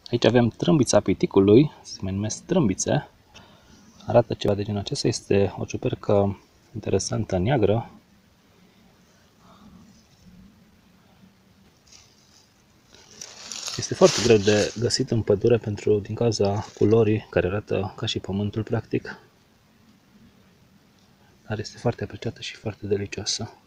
Aici avem trâmbița piticului, se mai numesc trâmbițe. Arată ceva de genul acesta, este o ciupercă interesantă, neagră. Este foarte greu de găsit în pădure din cauza culorii care arată ca și pământul practic. Dar este foarte apreciată și foarte delicioasă.